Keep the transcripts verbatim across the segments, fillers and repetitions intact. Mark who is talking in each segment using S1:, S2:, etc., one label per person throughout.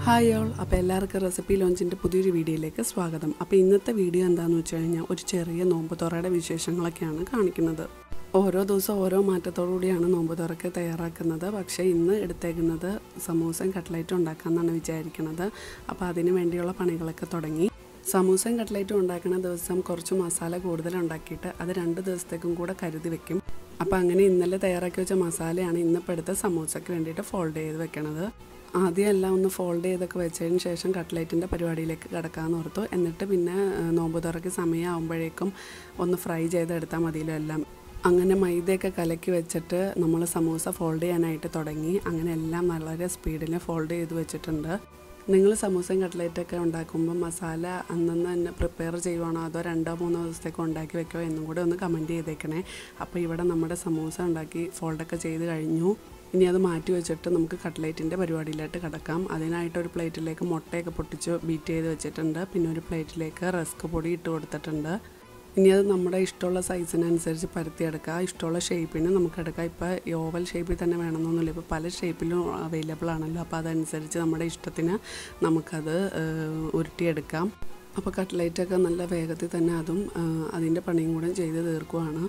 S1: Hi all, അപ്പോൾ എല്ലാവർക്കും recipe ലോഞ്ചിൻ്റെ പുതിയൊരു വീഡിയോയിലേക്ക് സ്വാഗതം. അപ്പോൾ ഇന്നത്തെ വീഡിയോ എന്താണെന്ന് വെച്ച് കഴിഞ്ഞാൽ ഒരു ചെറിയ നോമ്പ് തുറയുടെ വിശേഷങ്ങളൊക്കെയാണ് കാണിക്കുന്നത്. ഓരോ ദിവസം ഓരോ മാറ്റത്തോടുകൂടിയാണ് നോമ്പ് തുറക്ക് തയ്യാറാക്കുന്നത്. പക്ഷേ ഇന്ന് എടുത്തേക്കുന്നത് സമൂസയും കട്ട്ലൈറ്റും ഉണ്ടാക്കാമെന്നാണ് വിചാരിക്കുന്നത്. അപ്പോൾ അതിന് വേണ്ടിയുള്ള പണികളൊക്കെ തുടങ്ങി. സമൂസയും കട്ട്ലൈറ്റും ഉണ്ടാക്കുന്ന ദിവസം കുറച്ച് മസാല കൂടുതൽ ഉണ്ടാക്കിയിട്ട് അത് രണ്ട് ദിവസത്തേക്കും കൂടെ കരുതി വെക്കും. അപ്പോൾ അങ്ങനെ ഇന്നലെ തയ്യാറാക്കി വെച്ച മസാലയാണ് ഇന്നിപ്പോൾ എടുത്ത സമൂസയ്ക്ക് വേണ്ടിയിട്ട് ഫോൾഡ് ചെയ്ത് വെക്കണത്. ആദ്യം എല്ലാം ഒന്ന് ഫോൾഡ് ചെയ്തൊക്കെ വെച്ചതിന് ശേഷം കട്ട്ലൈറ്റിൻ്റെ പരിപാടിയിലേക്ക് കിടക്കാമെന്ന് ഓർത്തു. എന്നിട്ട് പിന്നെ നോമ്പ് തുറക്ക് സമയമാകുമ്പോഴേക്കും ഒന്ന് ഫ്രൈ ചെയ്തെടുത്താൽ മതിയല്ലോ എല്ലാം. അങ്ങനെ മൈദയൊക്കെ കലക്കി വെച്ചിട്ട് നമ്മൾ സമൂസ ഫോൾഡ് ചെയ്യാനായിട്ട് തുടങ്ങി. അങ്ങനെ എല്ലാം വളരെ സ്പീഡിൽ ഫോൾഡ് ചെയ്ത് വെച്ചിട്ടുണ്ട്. നിങ്ങൾ സമൂസയും കട്ട്ലൈറ്റൊക്കെ ഉണ്ടാക്കുമ്പോൾ മസാല അന്നന്ന് തന്നെ പ്രിപ്പയർ ചെയ്യുവാണോ അതോ രണ്ടോ മൂന്നോ ദിവസത്തേക്ക് ഉണ്ടാക്കി വെക്കുമോ എന്നും കൂടെ ഒന്ന് കമൻറ്റ് ചെയ്തേക്കണേ. അപ്പോൾ ഇവിടെ നമ്മുടെ സമൂസ ഉണ്ടാക്കി ഫോൾഡൊക്കെ ചെയ്ത് കഴിഞ്ഞു. ഇനി അത് മാറ്റി വെച്ചിട്ട് നമുക്ക് കട്ട്ലൈറ്റിൻ്റെ പരിപാടിയിലായിട്ട് കിടക്കാം. അതിനായിട്ട് ഒരു പ്ലേറ്റിലേക്ക് മുട്ടയൊക്കെ പൊട്ടിച്ച് ബീറ്റ് ചെയ്ത് വെച്ചിട്ടുണ്ട്. പിന്നെ ഒരു പ്ലേറ്റിലേക്ക് റസ്ക് പൊടി ഇട്ട് കൊടുത്തിട്ടുണ്ട്. ഇനി അത് നമ്മുടെ ഇഷ്ടമുള്ള സൈസിനനുസരിച്ച് പരത്തിയെടുക്കുക. ഇഷ്ടമുള്ള ഷേപ്പിന് നമുക്ക് എടുക്കാം. ഇപ്പോൾ ഈ ഓവൽ ഷേപ്പിൽ തന്നെ വേണമെന്നൊന്നുമില്ല, ഇപ്പോൾ പല ഷേപ്പിലും അവൈലബിൾ ആണല്ലോ. അപ്പോൾ അതനുസരിച്ച് നമ്മുടെ ഇഷ്ടത്തിന് നമുക്കത് ഉരുട്ടിയെടുക്കാം. അപ്പോൾ കട്ട്ലൈറ്റൊക്കെ നല്ല വേഗത്തിൽ തന്നെ അതും അതിൻ്റെ പണിയും കൂടെ ചെയ്ത് തീർക്കുവാണ്.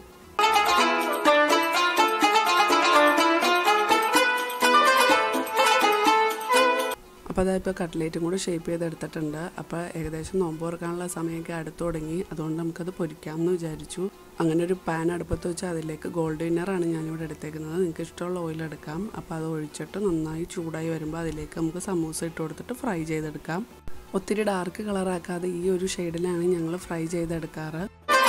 S1: അപ്പോൾ അതായപ്പോൾ കട്ട്ലേറ്റും കൂടെ ഷേപ്പ് ചെയ്തെടുത്തിട്ടുണ്ട്. അപ്പോൾ ഏകദേശം നോമ്പ് തുറക്കാനുള്ള സമയമൊക്കെ അടുത്ത് തുടങ്ങി. അതുകൊണ്ട് നമുക്കത് പൊരിക്കാമെന്ന് വിചാരിച്ചു. അങ്ങനെ ഒരു പാൻ അടുപ്പത്ത് വെച്ച് അതിലേക്ക് ഗോൾഡ് വിന്നറാണ് ഞാനിവിടെ എടുത്തേക്കുന്നത്. നിങ്ങൾക്ക് ഇഷ്ടമുള്ള ഓയിൽ എടുക്കാം. അപ്പോൾ അത് ഒഴിച്ചിട്ട് നന്നായി ചൂടായി വരുമ്പോൾ അതിലേക്ക് നമുക്ക് സമൂസ ഇട്ട് കൊടുത്തിട്ട് ഫ്രൈ ചെയ്തെടുക്കാം. ഒത്തിരി ഡാർക്ക് കളറാക്കാതെ ഈ ഒരു ഷെയ്ഡിലാണ് ഞങ്ങൾ ഫ്രൈ ചെയ്തെടുക്കാറ്.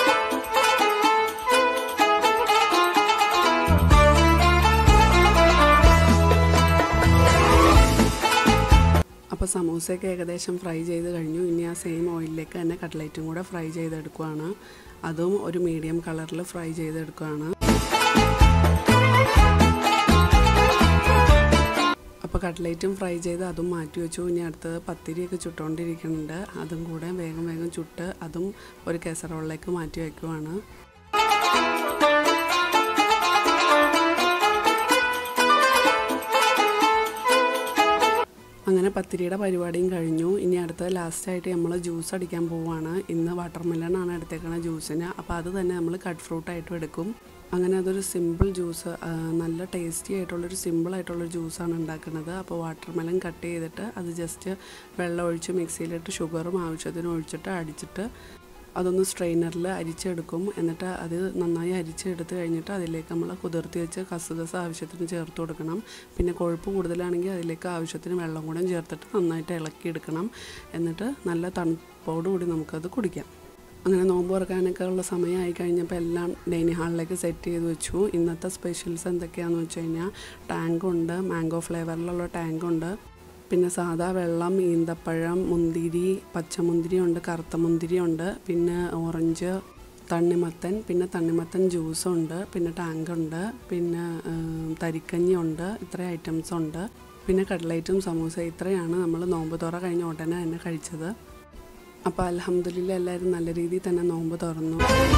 S1: അപ്പോൾ സമൂസയൊക്കെ ഏകദേശം ഫ്രൈ ചെയ്ത് കഴിഞ്ഞു. ഇനി ആ സെയിം ഓയിലിലേക്ക് തന്നെ കട്ട്ലൈറ്റും കൂടെ ഫ്രൈ ചെയ്തെടുക്കുകയാണ്. അതും ഒരു മീഡിയം കളറിൽ ഫ്രൈ ചെയ്തെടുക്കുകയാണ്. അപ്പോൾ കട്ട്ലൈറ്റും ഫ്രൈ ചെയ്ത് അതും മാറ്റി വെച്ചു. ഇനി അടുത്തത് പത്തിരിയൊക്കെ ചുട്ടുകൊണ്ടിരിക്കുന്നുണ്ട്. അതും കൂടെ വേഗം വേഗം ചുട്ട് അതും ഒരു കാസറോളിലേക്ക് മാറ്റി വയ്ക്കുവാണ്. അങ്ങനെ പത്തിരിയുടെ പരിപാടിയും കഴിഞ്ഞു. ഇനി അടുത്തത് ലാസ്റ്റായിട്ട് നമ്മൾ ജ്യൂസ് അടിക്കാൻ പോവുകയാണ്. ഇന്ന് വാട്ടർ മെലണാണ് എടുത്തേക്കുന്നത് ജ്യൂസിന്. അപ്പോൾ അത് തന്നെ നമ്മൾ കട്ട് ഫ്രൂട്ടായിട്ടും എടുക്കും. അങ്ങനെ അതൊരു സിമ്പിൾ ജ്യൂസ്, നല്ല ടേസ്റ്റി ആയിട്ടുള്ളൊരു സിമ്പിളായിട്ടുള്ളൊരു ജ്യൂസാണ് ഉണ്ടാക്കുന്നത്. അപ്പോൾ വാട്ടർ മെലൺ കട്ട് ചെയ്തിട്ട് അത് ജസ്റ്റ് വെള്ളം ഒഴിച്ച് മിക്സിയിലിട്ട് ഷുഗറും ആവശ്യത്തിന് ഒഴിച്ചിട്ട് അടിച്ചിട്ട് അതൊന്ന് സ്ട്രെയിനറിൽ അരിച്ചെടുക്കും. എന്നിട്ട് അത് നന്നായി അരിച്ചെടുത്ത് കഴിഞ്ഞിട്ട് അതിലേക്ക് നമ്മൾ കുതിർത്തി വെച്ച് കസുകസ് ആവശ്യത്തിന് ചേർത്ത് കൊടുക്കണം. പിന്നെ കൊഴുപ്പ് കൂടുതലാണെങ്കിൽ അതിലേക്ക് ആവശ്യത്തിന് വെള്ളം കൂടെ ചേർത്തിട്ട് നന്നായിട്ട് ഇളക്കിയെടുക്കണം. എന്നിട്ട് നല്ല തണുപ്പോടുകൂടി നമുക്കത് കുടിക്കാം. അങ്ങനെ നോമ്പ് തുറക്കാനൊക്കെ ഉള്ള സമയമായി കഴിഞ്ഞപ്പോൾ എല്ലാം ഡൈനിങ് ഹാളിലേക്ക് സെറ്റ് ചെയ്ത് വെച്ചു. ഇന്നത്തെ സ്പെഷ്യൽസ് എന്തൊക്കെയാണെന്ന് വെച്ച് കഴിഞ്ഞാൽ ടാങ്കുണ്ട്, മാംഗോ ഫ്ലേവറിലുള്ള ടാങ്കുണ്ട്. പിന്നെ സാധാ വെള്ളം, ഈന്തപ്പഴം, മുന്തിരി, പച്ചമുന്തിരി ഉണ്ട്, കറുത്ത മുന്തിരി ഉണ്ട്, പിന്നെ ഓറഞ്ച്, തണ്ണിമത്തൻ, പിന്നെ തണ്ണിമത്തൻ ജ്യൂസുണ്ട്, പിന്നെ ടാങ്കുണ്ട്, പിന്നെ തരിക്കഞ്ഞി ഉണ്ട്. ഇത്രയും ഐറ്റംസ് ഉണ്ട്. പിന്നെ കട്ട്ലൈറ്റും സമൂസ. ഇത്രയാണ് നമ്മൾ നോമ്പ് തുറ കഴിഞ്ഞ ഉടനെ തന്നെ കഴിച്ചത്. അപ്പോൾ അൽഹംദുലില്ലാ എല്ലാവരും നല്ല രീതിയിൽ തന്നെ നോമ്പ് തുറന്നു.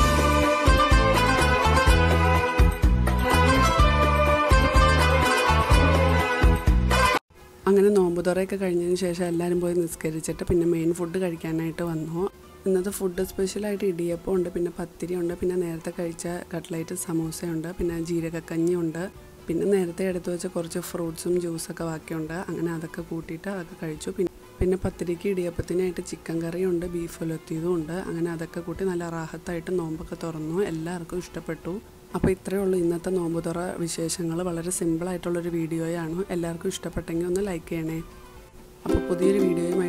S1: അങ്ങനെ നോമ്പ് തുറയൊക്കെ കഴിഞ്ഞതിന് ശേഷം എല്ലാവരും പോയി നിസ്കരിച്ചിട്ട് പിന്നെ മെയിൻ ഫുഡ് കഴിക്കാനായിട്ട് വന്നു. ഇന്നത്തെ ഫുഡ് സ്പെഷ്യലായിട്ട് ഇടിയപ്പം ഉണ്ട്, പിന്നെ പത്തിരി ഉണ്ട്, പിന്നെ നേരത്തെ കഴിച്ച കട്ട്ലൈറ്റ് സമൂസയുണ്ട്, പിന്നെ ജീരകക്കഞ്ഞിയുണ്ട്, പിന്നെ നേരത്തെ എടുത്തു വെച്ച കുറച്ച് ഫ്രൂട്ട്സും ജ്യൂസൊക്കെ ബാക്കിയുണ്ട്. അങ്ങനെ അതൊക്കെ കൂട്ടിയിട്ട് അതൊക്കെ കഴിച്ചു. പിന്നെ പിന്നെ പത്തിരിക്ക് ഇടിയപ്പത്തിനായിട്ട് ചിക്കൻ കറിയുണ്ട്, ബീഫ് ഉലത്തിയതും ഉണ്ട്. അങ്ങനെ അതൊക്കെ കൂട്ടി നല്ല റാഹത്തായിട്ട് നോമ്പൊക്കെ തുറന്നു. എല്ലാവർക്കും ഇഷ്ടപ്പെട്ടു. അപ്പോൾ ഇത്രയേ ഉള്ളൂ ഇന്നത്തെ നോമ്പ് തുറ വിശേഷങ്ങൾ. വളരെ സിമ്പിളായിട്ടുള്ളൊരു വീഡിയോയാണ്. എല്ലാവർക്കും ഇഷ്ടപ്പെട്ടെങ്കിൽ ഒന്ന് ലൈക്ക് ചെയ്യണേ. അപ്പോൾ പുതിയൊരു വീഡിയോയും